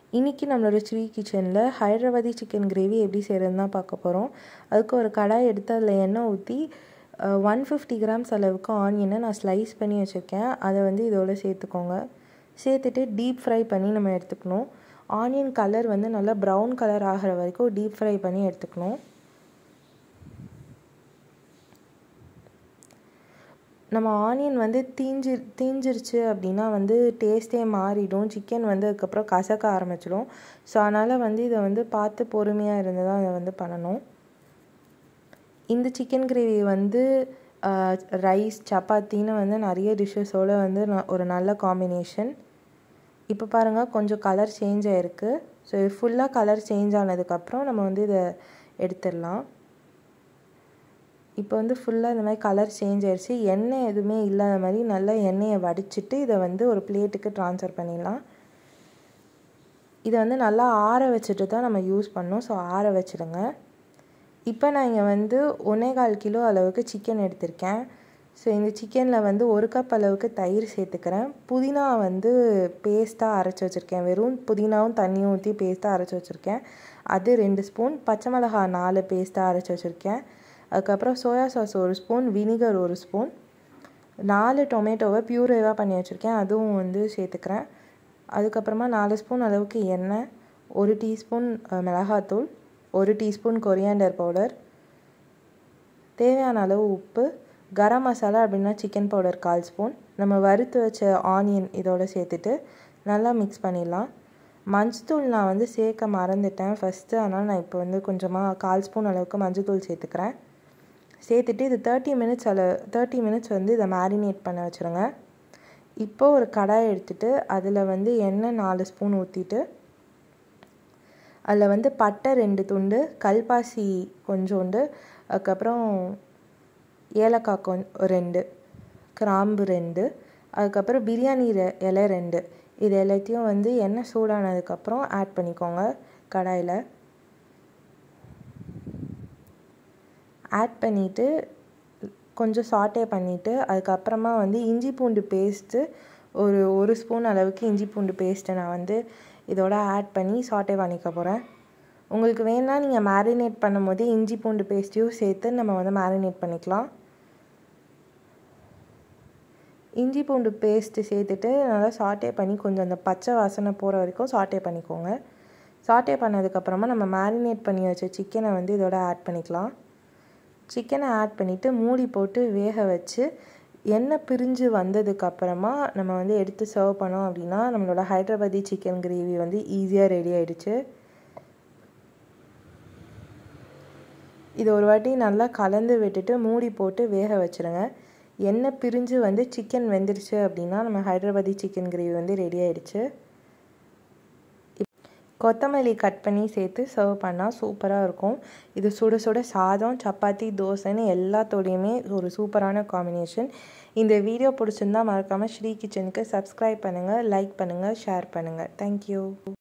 இன்றைக்கி நம்மளோட ஸ்ரீ கிச்சனில் ஹைதராபாதி சிக்கன் கிரேவி எப்படி செய்கிறதுன்னு தான் பார்க்க போகிறோம். அதுக்கு ஒரு கடாய் எடுத்து அதில் எண்ணெய் ஊற்றி 150 கிராம்ஸ் அளவுக்கு ஆனியனை நான் ஸ்லைஸ் பண்ணி வச்சுருக்கேன். அதை இதோட சேர்த்துக்கோங்க. சேர்த்துட்டு டீப் ஃப்ரை பண்ணி நம்ம எடுத்துக்கணும். ஆனியன் கலர் நல்லா ப்ரௌன் கலர் ஆகிற வரைக்கும் டீப் ஃப்ரை பண்ணி எடுத்துக்கணும். நம்ம ஆனியன் தீஞ்சிருச்சு அப்படின்னா டேஸ்ட்டே மாறிடும். சிக்கன் அதுக்கப்புறம் கசக்க ஆரம்பிச்சிடும். ஸோ அதனால் இதை பார்த்து பொறுமையாக இருந்து தான் இதை பண்ணணும். இந்த சிக்கன் கிரேவி ரைஸ் சப்பாத்தின்னு நிறைய டிஷ்ஷஸோடு ஒரு நல்ல காம்பினேஷன். இப்போ பாருங்கள், கொஞ்சம் கலர் சேஞ்ச் ஆகிருக்கு. ஸோ இது ஃபுல்லாக கலர் சேஞ்ச் ஆனதுக்கப்புறம் நம்ம இதை எடுத்துடலாம். இப்போ ஃபுல்லாக இந்த மாதிரி கலர் சேஞ்ச் ஆகிடுச்சு. எண்ணெய் எதுவுமே இல்லாத மாதிரி நல்லா எண்ணெயை வடிச்சிட்டு இதை ஒரு பிளேட்டுக்கு ட்ரான்ஸ்ஃபர் பண்ணிடலாம். இதை நல்லா ஆற வச்சுட்டு தான் நம்ம யூஸ் பண்ணோம். ஸோ ஆற வச்சுடுங்க. இப்போ நான் இங்கே 1.25 கிலோ அளவுக்கு சிக்கன் எடுத்திருக்கேன். ஸோ இந்த சிக்கனில் 1 கப் அளவுக்கு தயிர் சேர்த்துக்கிறேன். புதினா பேஸ்ட்டாக அரைச்சி வச்சுருக்கேன். வெறும் புதினாவும் தண்ணியும் ஊற்றி பேஸ்ட்டாக அரைச்சி வச்சுருக்கேன். அது 2 ஸ்பூன். பச்சை மிளகா 4 பேஸ்ட்டாக அரைச்சி வச்சுருக்கேன். அதுக்கப்புறம் soya sauce 1 spoon, vinegar 1 spoon, 4 டொமேட்டோவை பியூரேவாக பண்ணி வச்சுருக்கேன். அதுவும் சேர்த்துக்கிறேன். அதுக்கப்புறமா 4 ஸ்பூன் அளவுக்கு எண்ணெய், 1 டீஸ்பூன் மிளகாத்தூள், 1 டீஸ்பூன் கொரியாண்டர் பவுடர், தேவையான அளவு உப்பு, கரம் மசாலா அப்படின்னா சிக்கன் பவுடர் 1/4 ஸ்பூன், நம்ம வறுத்து வச்ச ஆனியன் இதோட சேர்த்துட்டு நல்லா மிக்ஸ் பண்ணிடலாம். மஞ்சத்தூள் நான் சேர்க்க மறந்துட்டேன் ஃபஸ்ட்டு. அதனால் நான் இப்போ கொஞ்சமாக 1/4 ஸ்பூன் அளவுக்கு மஞ்சத்தூள் சேர்த்துக்கிறேன். சேர்த்துட்டு இது 30 மினிட்ஸ் இதை மேரினேட் பண்ண வச்சுருங்க. இப்போது ஒரு கடாய் எடுத்துகிட்டு அதில் எண்ணெய் 4 ஸ்பூன் ஊற்றிட்டு அதில் பட்டை 2 துண்டு, கல்பாசி கொஞ்சோண்டு, அதுக்கப்புறம் ஏலக்காய் 2, கிராம்பு 2, அதுக்கப்புறம் பிரியாணி இலை 2, இது எல்லாத்தையும் எண்ணெய் சூடானதுக்கப்புறம் ஆட் பண்ணிக்கோங்க. கடாயில் ஆட் பண்ணிவிட்டு கொஞ்சம் சாட்டே பண்ணிவிட்டு அதுக்கப்புறமா இஞ்சி பூண்டு பேஸ்ட்டு ஒரு ஸ்பூன் அளவுக்கு இஞ்சி பூண்டு பேஸ்ட்டை நான் இதோட ஆட் பண்ணி சாட்டே பண்ணிக்க போகிறேன். உங்களுக்கு வேணும்னா நீங்கள் மேரினேட் பண்ணும் போதே இஞ்சி பூண்டு பேஸ்ட்டையும் சேர்த்து நம்ம மேரினேட் பண்ணிக்கலாம். இஞ்சி பூண்டு பேஸ்ட்டு சேர்த்துட்டு நல்லா சாட்டே பண்ணி கொஞ்சம் அந்த பச்சை வாசனை போகிற வரைக்கும் சாட்டே பண்ணிக்கோங்க. சாட்டே பண்ணதுக்கப்புறமா நம்ம மேரினேட் பண்ணி வச்ச சிக்கனை இதோட ஆட் பண்ணிக்கலாம். சிக்கனை ஆட் பண்ணிவிட்டு மூடி போட்டு வேக வச்சு எண்ணெய் பிரிஞ்சு வந்ததுக்கப்புறமா நம்ம எடுத்து சர்வ் பண்ணோம் அப்படின்னா நம்மளோட ஹைதராபாதி சிக்கன் கிரேவி ஈஸியாக ரெடி ஆகிடுச்சு. இது ஒரு வாட்டி நல்லா கலந்து விட்டுட்டு மூடி போட்டு வேக வச்சுருங்க. எண்ணெய் பிரிஞ்சு சிக்கன் வெந்துடுச்சு அப்படின்னா நம்ம ஹைதராபாதி சிக்கன் கிரேவி ரெடி ஆகிடுச்சு. கொத்தமல்லி கட் பண்ணி சேர்த்து சர்வ் பண்ணால் சூப்பராக இருக்கும். இது சுட சுட சாதம், சப்பாத்தி, தோசைன்னு எல்லாத்தோடையுமே ஒரு சூப்பரான காம்பினேஷன். இந்த வீடியோ பிடிச்சிருந்தால் மறக்காமல் ஸ்ரீ கிச்சனுக்கு சப்ஸ்கிரைப் பண்ணுங்கள், லைக் பண்ணுங்கள், ஷேர் பண்ணுங்கள். தேங்க்யூ.